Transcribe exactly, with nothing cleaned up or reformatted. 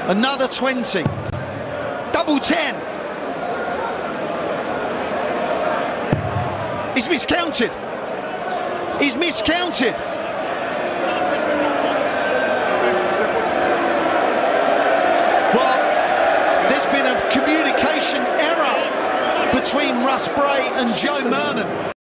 Another twenty. Double ten. He's miscounted. He's miscounted. Well, there's been a communication error between Russ Bray and Joe Murnan.